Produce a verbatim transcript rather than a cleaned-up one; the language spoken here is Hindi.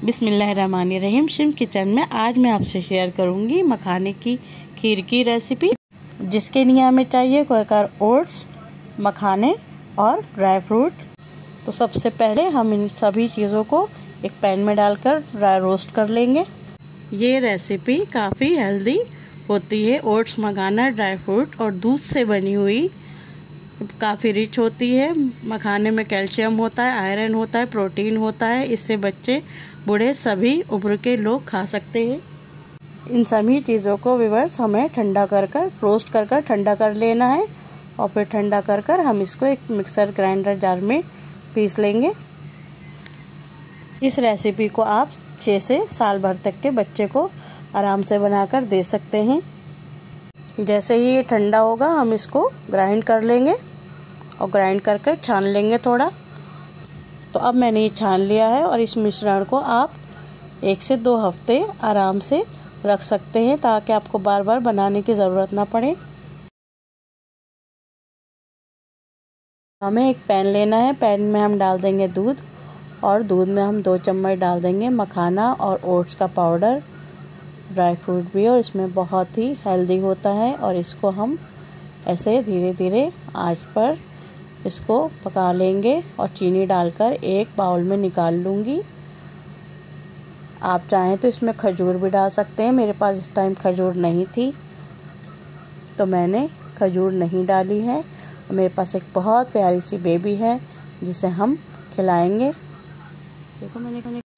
बिस्मिल्लाहिर्रहमानिर्रहीम। शिम किचन में आज मैं आपसे शेयर करूंगी मखाने की खीर की रेसिपी, जिसके लिए हमें चाहिए कोयकार ओट्स, मखाने और ड्राई फ्रूट। तो सबसे पहले हम इन सभी चीज़ों को एक पैन में डालकर ड्राई रोस्ट कर लेंगे। ये रेसिपी काफ़ी हेल्दी होती है। ओट्स, मखाना, ड्राई फ्रूट और दूध से बनी हुई काफ़ी रिच होती है। मखाने में कैल्शियम होता है, आयरन होता है, प्रोटीन होता है। इससे बच्चे बूढ़े सभी उम्र के लोग खा सकते हैं। इन सभी चीज़ों को व्यूअर्स हमें ठंडा कर कर रोस्ट कर कर ठंडा कर लेना है और फिर ठंडा कर कर हम इसको एक मिक्सर ग्राइंडर जार में पीस लेंगे। इस रेसिपी को आप छः से साल भर तक के बच्चे को आराम से बनाकर दे सकते हैं। जैसे ही ये ठंडा होगा हम इसको ग्राइंड कर लेंगे और ग्राइंड करके छान लेंगे थोड़ा। तो अब मैंने ये छान लिया है और इस मिश्रण को आप एक से दो हफ्ते आराम से रख सकते हैं, ताकि आपको बार बार बनाने की ज़रूरत ना पड़े। हमें एक पैन लेना है। पैन में हम डाल देंगे दूध और दूध में हम दो चम्मच डाल देंगे मखाना और ओट्स का पाउडर। ड्राई फ्रूट भी और इसमें बहुत ही हेल्दी होता है और इसको हम ऐसे धीरे धीरे आंच पर इसको पका लेंगे और चीनी डालकर एक बाउल में निकाल लूँगी। आप चाहें तो इसमें खजूर भी डाल सकते हैं। मेरे पास इस टाइम खजूर नहीं थी तो मैंने खजूर नहीं डाली है। मेरे पास एक बहुत प्यारी सी बेबी है जिसे हम खिलाएंगे। देखो मैंने